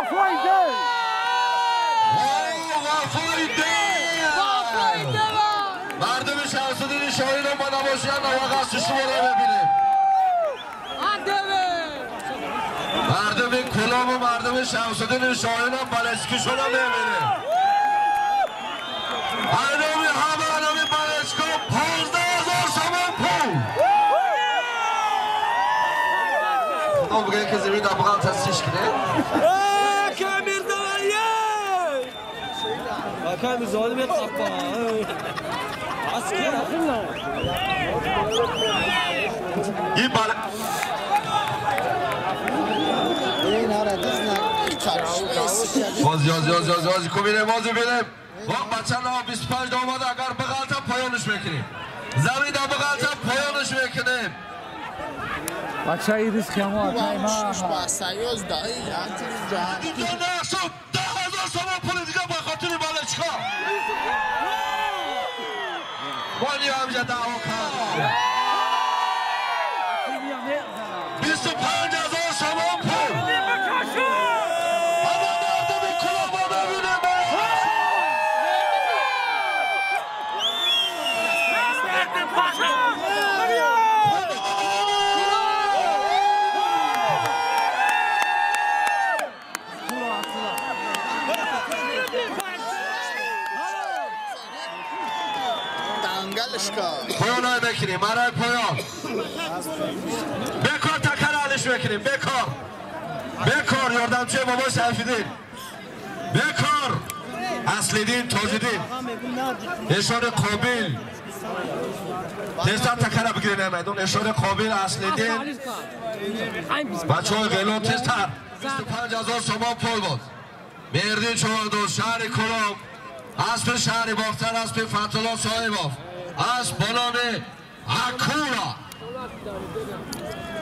مردم شمس‌الدین شاهینم با نمایشگر نواقع سوشی رو ببینیم. مردم کلام و مردم شمس‌الدین شاهینم بالسکیشون رو ببینیم. مردم همه بالسکو 15,000 تومان پول. او بگه که زمین دبقان تصدیش کنه. کامیر دوایه. کامیر زاده بیاد قفا. این بالا بازی کبیره بازی بینیم وقت بچه ها 25 داماد اگر بغلتا پایانش میکنیم زمین دا بغلتا پایانش میکنیم بچه های ریسک همه آتای ما سیاز دایی دیگه نشد 10,000 تومان پول دیگه با خاطر بالچکا ولی همجا دعوا کرد 25,000 تومان پول پایان های بکنیم مرای پایان بکار تکر حلش بکنیم بکار یاردمچه بابا سیفیدین بکار اصلیدین تاجدین اشاره قابل تستر تکر بگیرین میدون اشاره قابل اصلیدین بچه های غیلون تستر 25,000 تومان پول بود مردین چهاردو شهر کلام اسب شهر باختر اسب فتولا صاحباف از بلان اکورا